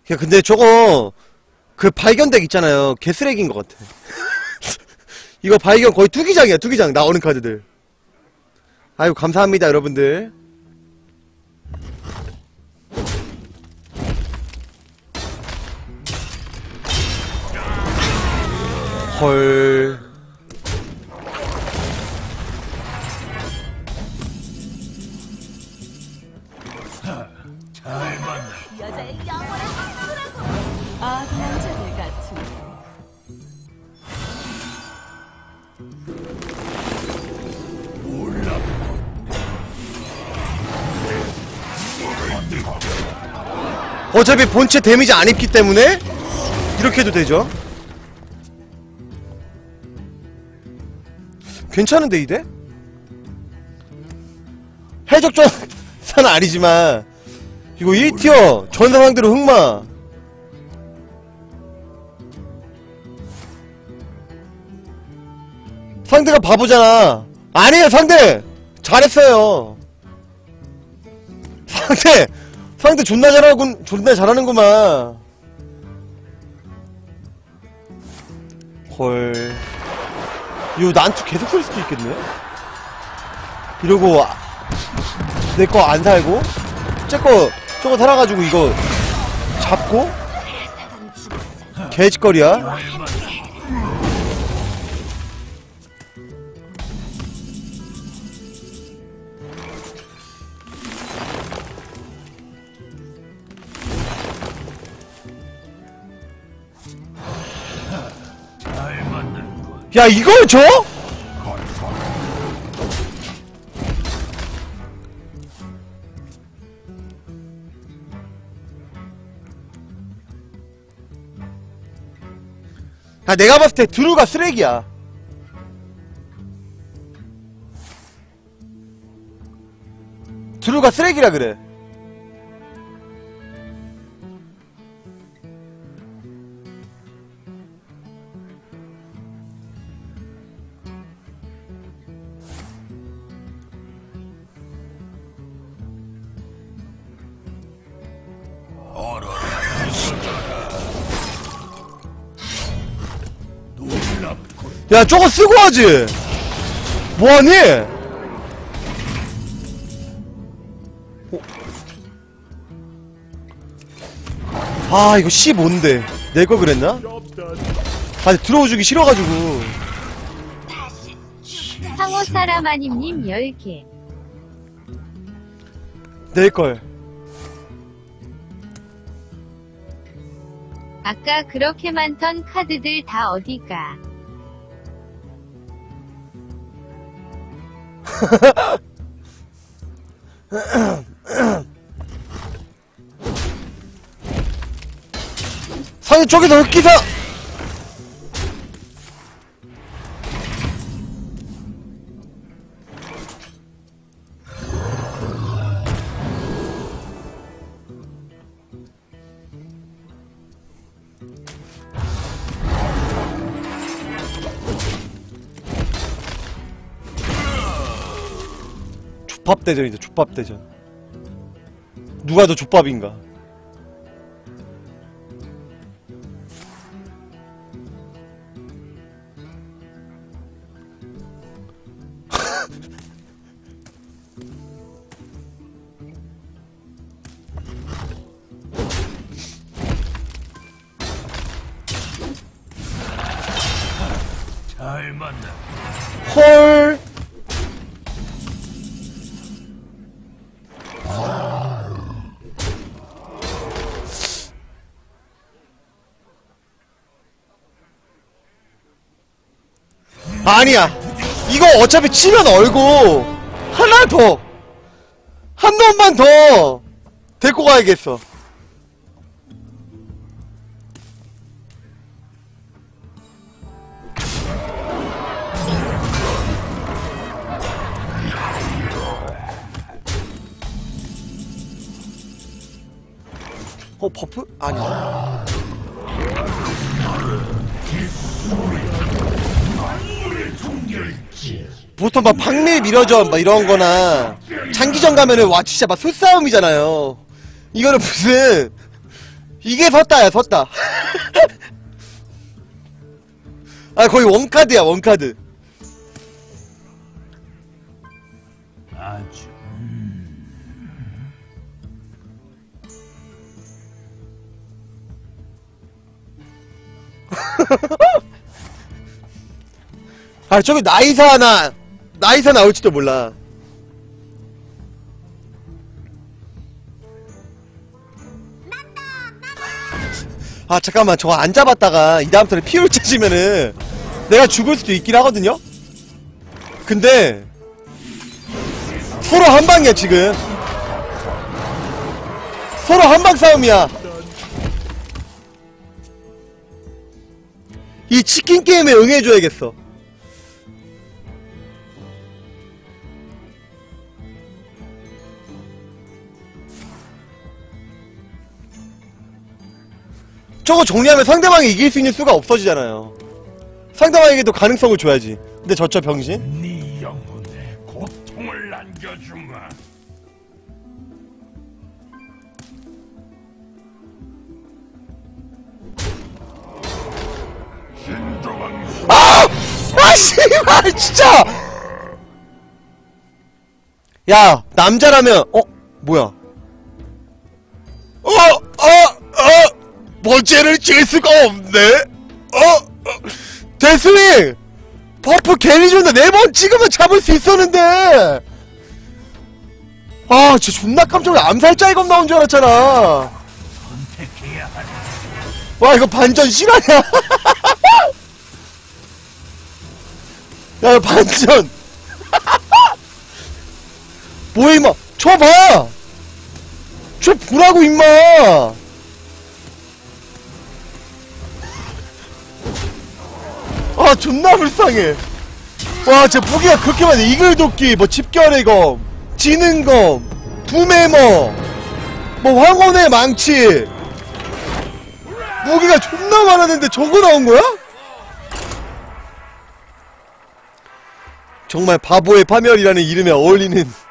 야, 근데 저거 그 발견덱 있잖아요. 개쓰레기인 것 같아. 이거 발견 거의 투기장이야. 투기장 나오는 카드들. 아이고 감사합니다 여러분들. 헐. 잘 맞네. 여자의 영원한 친구라고. 아기 남자들 같은. 어차피 본체 데미지 안 입기 때문에 이렇게 해도 되죠. 괜찮은데 이대? 해적전사는 아니지만 이거 1티어 전사 상대로 흑마. 상대가 바보잖아. 아니에요 상대 잘했어요. 상대 존나 잘하는구만. 헐. 이거 난투 계속 쓸 수도 있겠네. 이러고 내 거 안 살고 저거 살아가지고 이거 잡고 개짓거리야. 잘 맞는 거. 야 이걸 줘? 아 내가 봤을 때 드루가 쓰레기야. 드루가 쓰레기라 그래. 야 저거 쓰고 하지. 뭐하니? 아 이거 C 뭔데? 내 거 그랬나? 아니 들어오주기 싫어가지고. 상호 사라마님님 10개. 낼걸. 아까 그렇게 많던 카드들 다 어디가? 상대 쪽에서 흑기사. 족밥대전이다. 족밥대전. 누가 더 족밥인가? 잘 맞네. 헐. 아니야. 이거 어차피 치면 얼고 하나 더, 한 놈만 더 데리고 가야겠어. 버프? 아니야. 보통 막 박밀 밀어줘 막 이런거나 장기전 가면은 와 진짜 막 소싸움이잖아요. 이거는 무슨 이게 섰다야, 섰다. 아, 거의 원카드야, 원카드. 아주 아, 저기 나이사 나올지도 몰라. 아, 잠깐만, 저거 안 잡았다가 이 다음 턴에 피울 찾으면은 내가 죽을 수도 있긴 하거든요? 근데 서로 한방이야, 지금. 서로 한방 싸움이야. 이 치킨 게임에 응해줘야겠어. 저거 정리하면 상대방이 이길 수 있는 수가 없어지잖아요. 상대방에게도 가능성을 줘야지. 근데 저저 병신? 네 영혼에 고통을 안겨주마. 신중한 아! 아, 씨발, 진짜! 야, 남자라면, 뭐야. 번째를 칠 수가 없네? 데스윙! 버프 괜히 줬는데 4번 찍으면 잡을 수 있었는데! 아, 진짜 존나 깜짝 놀라. 암살자 이검 나온 줄 알았잖아. 선택해야 하는 와, 이거 반전 실화냐? 야, 이거 반전! 뭐야, 임마! 저 봐! 저 보라고, 임마! 아, 존나 불쌍해. 와, 쟤 무기가 그렇게 많네. 이글도끼, 뭐, 집결의 검, 지능검, 두메머, 뭐, 황혼의 망치. 무기가 존나 많았는데 저거 나온 거야? 정말 바보의 파멸이라는 이름에 어울리는